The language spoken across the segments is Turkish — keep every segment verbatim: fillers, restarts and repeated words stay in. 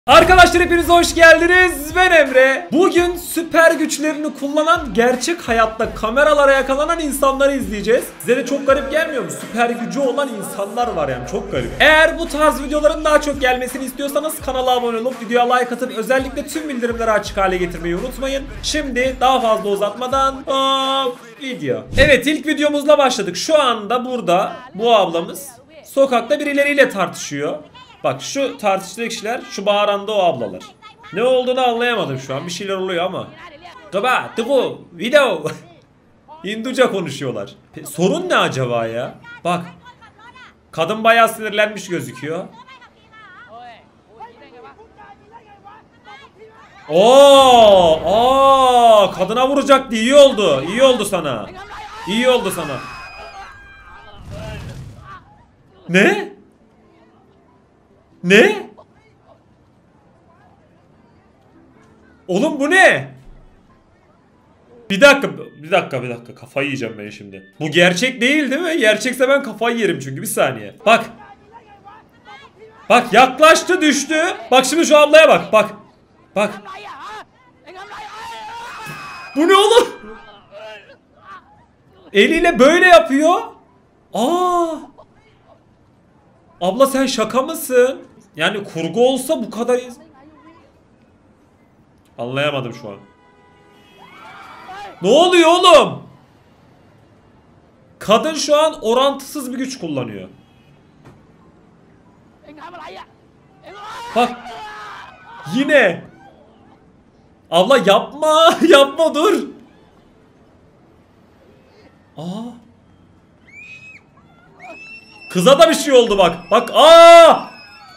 Arkadaşlar hepiniz hoş geldiniz. Ben Emre. Bugün süper güçlerini kullanan, gerçek hayatta kameralara yakalanan insanları izleyeceğiz. Size de çok garip gelmiyor mu? Süper gücü olan insanlar var yani, çok garip. Eğer bu tarz videoların daha çok gelmesini istiyorsanız kanala abone olup videoya like atıp özellikle tüm bildirimleri açık hale getirmeyi unutmayın. Şimdi daha fazla uzatmadan hop, video. Evet, ilk videomuzla başladık. Şu anda burada bu ablamız sokakta birileriyle tartışıyor. Bak şu tartıştığı kişiler, şu bağıran da o ablalar. Ne olduğunu anlayamadım şu an. Bir şeyler oluyor ama. Gaba, tıku, video. Hinduca konuşuyorlar. Sorun ne acaba ya? Bak. Kadın bayağı sinirlenmiş gözüküyor. Oo, aa, kadına vuracaktı. İyi oldu. İyi oldu sana. İyi oldu sana. Ne? Ne? Oğlum bu ne? Bir dakika, bir dakika, bir dakika. Kafayı yiyeceğim ben şimdi. Bu gerçek değil değil mi? Gerçekse ben kafayı yerim çünkü. Bir saniye. Bak. Bak yaklaştı, düştü. Bak şimdi şu ablaya bak. Bak. Bak. Bu ne oğlum? Eliyle böyle yapıyor. Aa. Abla sen şaka mısın? Yani kurgu olsa bu kadar iz... Anlayamadım şu an. Ne oluyor oğlum? Kadın şu an orantısız bir güç kullanıyor. Bak. Yine. Abla yapma. Yapma, dur. Aa. Kıza da bir şey oldu bak. Bak. Aa!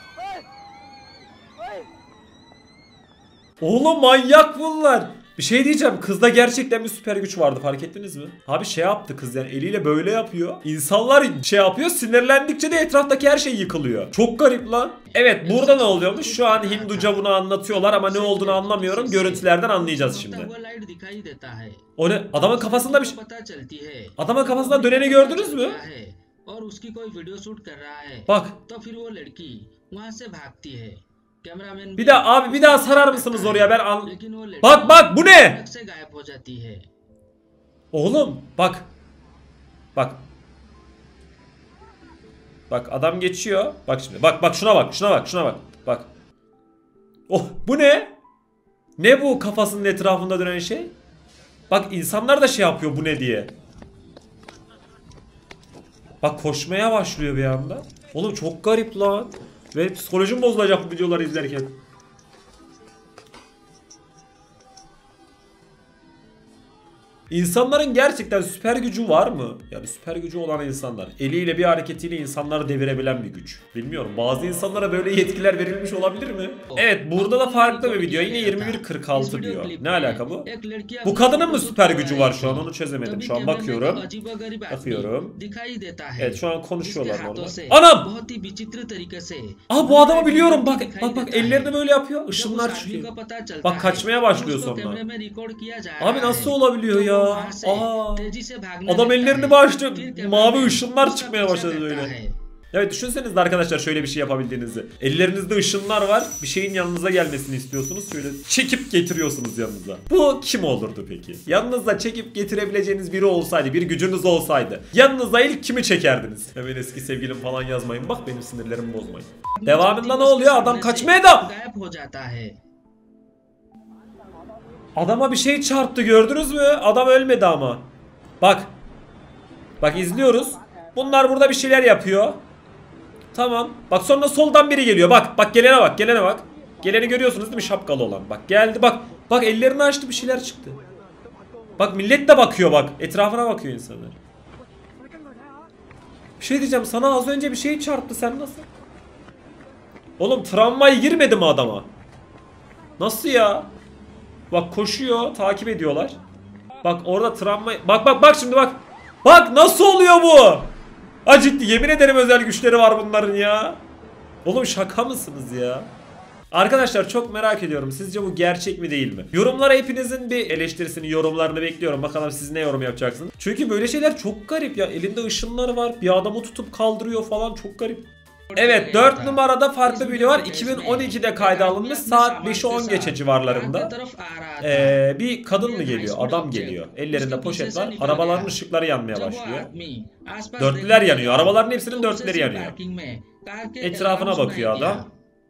Oğlum manyak bunlar. Bir şey diyeceğim. Kızda gerçekten bir süper güç vardı, fark ettiniz mi? Abi şey yaptı kız, yani eliyle böyle yapıyor. İnsanlar şey yapıyor, sinirlendikçe de etraftaki her şey yıkılıyor. Çok garip lan. Evet, burada ne oluyormuş? Şu an Hinduca bunu anlatıyorlar ama ne olduğunu anlamıyorum. Görüntülerden anlayacağız şimdi. O ne? Adamın kafasında bir şey... Adamın kafasında döneni gördünüz mü? Bak. Bir daha abi, bir daha sarar mısınız oraya, ben an... Bak bak, bu ne? Oğlum bak. Bak. Bak adam geçiyor. Bak şimdi. Bak bak şuna bak. Şuna bak. Şuna bak. Bak. Oh, bu ne? Ne bu kafasının etrafında dönen şey? Bak insanlar da şey yapıyor, bu ne diye. Bak koşmaya başlıyor bir anda. Oğlum çok garip lan. Ve psikolojim bozulacak bu videoları izlerken. İnsanların gerçekten süper gücü var mı? Yani süper gücü olan insanlar. Eliyle bir hareketiyle insanları devirebilen bir güç. Bilmiyorum. Bazı insanlara böyle yetkiler verilmiş olabilir mi? Evet, burada da farklı bir video. Yine yirmi bir kırk altı diyor. Ne alaka bu? Bu kadının mı süper gücü var şu an? Onu çözemedim. Şu an bakıyorum. Bakıyorum. Evet, şu an konuşuyorlar normal. Anam! Aa, bu adamı biliyorum. Bak bak bak, ellerini böyle yapıyor. Işınlar çıkıyor. Bak kaçmaya başlıyor sonra. Abi nasıl olabiliyor ya? Aa, adam ellerini bağıştı. Mavi ışınlar çıkmaya başladı böyle. Evet, düşünsenize arkadaşlar şöyle bir şey yapabildiğinizi. Ellerinizde ışınlar var. Bir şeyin yanınıza gelmesini istiyorsunuz. Şöyle çekip getiriyorsunuz yanınıza. Bu kim olurdu peki? Yanınızda çekip getirebileceğiniz biri olsaydı, bir gücünüz olsaydı, yanınıza ilk kimi çekerdiniz? Hemen eski sevgilim falan yazmayın. Bak benim sinirlerimi bozmayın. Devamında ne oluyor? Adam kaçmaya da... Adama bir şey çarptı, gördünüz mü? Adam ölmedi ama. Bak. Bak izliyoruz. Bunlar burada bir şeyler yapıyor. Tamam. Bak sonra soldan biri geliyor. Bak bak, gelene bak, gelene bak. Geleni görüyorsunuz değil mi, şapkalı olan? Bak geldi bak. Bak ellerini açtı, bir şeyler çıktı. Bak millet de bakıyor bak. Etrafına bakıyor insanlar. Bir şey diyeceğim, sana az önce bir şey çarptı, sen nasıl? Oğlum travmayı girmedi mi adama? Nasıl ya? Bak koşuyor, takip ediyorlar. Bak orada travma... Bak bak bak şimdi bak. Bak nasıl oluyor bu? Ha ciddi, yemin ederim özel güçleri var bunların ya. Oğlum şaka mısınız ya? Arkadaşlar çok merak ediyorum. Sizce bu gerçek mi değil mi? Yorumlara hepinizin bir eleştirisini, yorumlarını bekliyorum. Bakalım siz ne yorum yapacaksınız? Çünkü böyle şeyler çok garip ya. Elinde ışınları var. Bir adamı tutup kaldırıyor falan, çok garip. Evet, dört numarada farklı bir video var. iki bin on ikide kayda alınmış, saat beşi on geçe civarlarında. Ee, bir kadın mı geliyor? Adam geliyor. Ellerinde poşet var. Arabaların ışıkları yanmaya başlıyor. Dörtlüler yanıyor. Arabaların hepsinin dörtlüleri yanıyor. Etrafına bakıyor adam.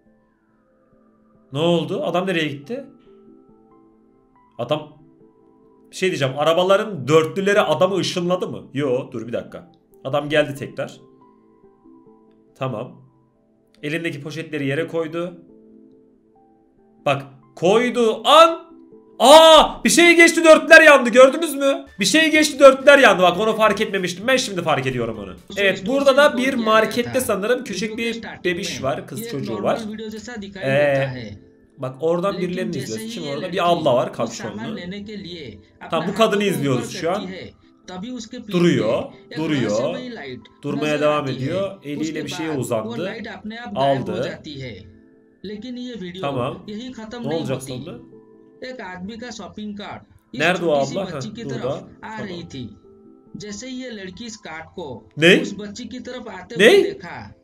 Ne oldu? Adam nereye gitti? Adam... Bir şey diyeceğim. Arabaların dörtlüleri adamı ışınladı mı? Yo, dur bir dakika. Adam geldi tekrar. Tamam. Elindeki poşetleri yere koydu. Bak, koydu an. Aa, bir şey geçti, dörtler yandı, gördünüz mü? Bir şey geçti, dörtler yandı, bak onu fark etmemiştim, ben şimdi fark ediyorum onu. Evet, burada da bir markette sanırım küçük bir bebiş var, kız çocuğu var. Ee, bak oradan birilerini izliyoruz. Kim orada? Bir abla var kapşonlu. Tamam, bu kadını izliyoruz şu an. Duruyor, duruyor, durmaya devam ediyor. Eliyle bir şeye uzandı, aldı. Tamam, ne olacak sonra? Nerede o abla? Heh, burada. Tamam. Ne? Ne?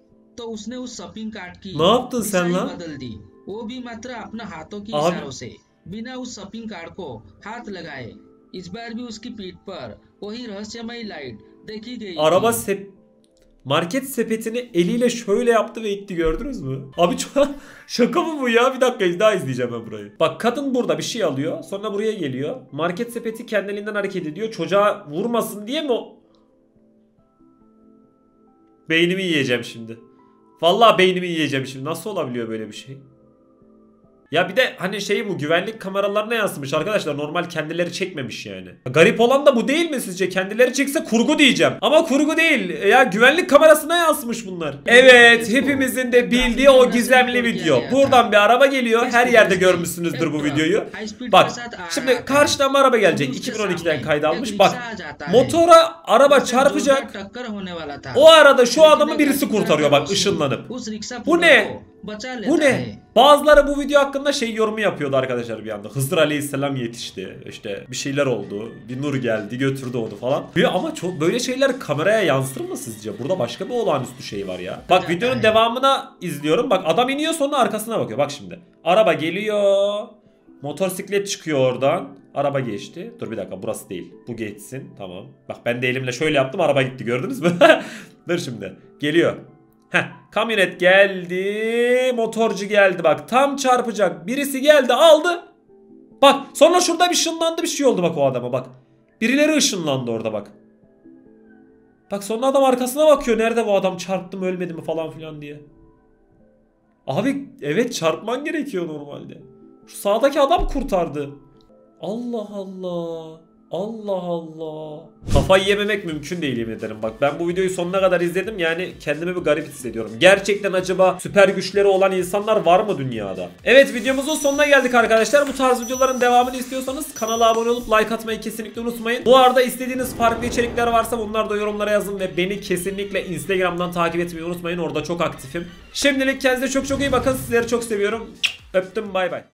Ne yaptın sen lan? Abi. Araba sep market sepetini eliyle şöyle yaptı ve itti, gördünüz mü? Abi çok şaka mı bu ya? Bir dakika daha izleyeceğim ben burayı. Bak, kadın burada bir şey alıyor, sonra buraya geliyor. Market sepeti kendiliğinden hareket ediyor. Çocuğa vurmasın diye mi o? Beynimi yiyeceğim şimdi. Vallahi beynimi yiyeceğim şimdi. Nasıl olabiliyor böyle bir şey? Ya bir de hani şey, bu güvenlik kameralarına yansımış arkadaşlar. Normal kendileri çekmemiş yani. Garip olan da bu değil mi sizce? Kendileri çekse kurgu diyeceğim. Ama kurgu değil. Ya güvenlik kamerasına yansımış bunlar. Evet, hepimizin de bildiği o gizemli video. Buradan bir araba geliyor. Her yerde görmüşsünüzdür bu videoyu. Bak, şimdi karşıdan bir araba gelecek. iki bin on ikiden kayda almış. Bak, motora araba çarpacak. O arada şu adamı birisi kurtarıyor bak, ışınlanıp. Bu ne? Bu ne? Bazıları bu video hakkında şey yorumu yapıyordu arkadaşlar bir anda. Hızır Aleyhisselam yetişti. İşte bir şeyler oldu. Bir nur geldi, götürdü onu falan. Ama çok böyle şeyler kameraya yansır mı sizce? Burada başka bir olağanüstü şey var ya. Bak, videonun devamına izliyorum. Bak, adam iniyor, sonra arkasına bakıyor. Bak şimdi. Araba geliyor. Motosiklet çıkıyor oradan. Araba geçti. Dur bir dakika, burası değil. Bu geçsin. Tamam. Bak, ben de elimle şöyle yaptım, araba gitti, gördünüz mü? Dur şimdi. Geliyor. Heh, kamyonet geldi, motorcu geldi, bak tam çarpacak, birisi geldi aldı. Bak, sonra şurada bir ışınlandı, bir şey oldu bak o adama bak. Birileri ışınlandı orada bak. Bak, sonra adam arkasına bakıyor, nerede bu adam, çarptı mı ölmedi mi falan filan diye. Abi evet, çarpman gerekiyor normalde. Şu sağdaki adam kurtardı. Allah Allah. Allah Allah. Kafayı yememek mümkün değil, yemin ederim. Bak, ben bu videoyu sonuna kadar izledim, yani kendimi bir garip hissediyorum. Gerçekten acaba süper güçleri olan insanlar var mı dünyada? Evet, videomuzun sonuna geldik arkadaşlar. Bu tarz videoların devamını istiyorsanız kanala abone olup like atmayı kesinlikle unutmayın. Bu arada istediğiniz farklı içerikler varsa bunları da yorumlara yazın ve beni kesinlikle Instagram'dan takip etmeyi unutmayın. Orada çok aktifim. Şimdilik kendinize çok çok iyi bakın. Sizleri çok seviyorum. Öptüm, bay bay.